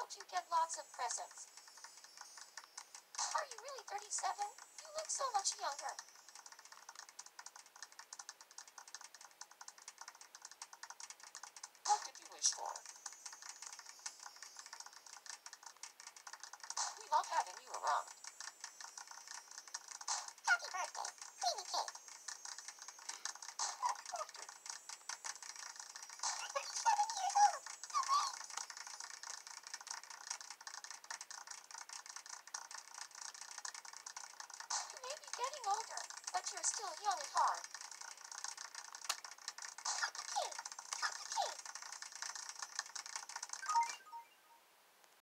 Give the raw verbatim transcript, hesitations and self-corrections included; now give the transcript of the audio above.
hope you get lots of presents. Are you really thirty-seven? You look so much younger. What did you wish for? We love having you around. Happy birthday, creamy cake. thirty-seven years old. No way. You may be getting older, but you're still young at heart.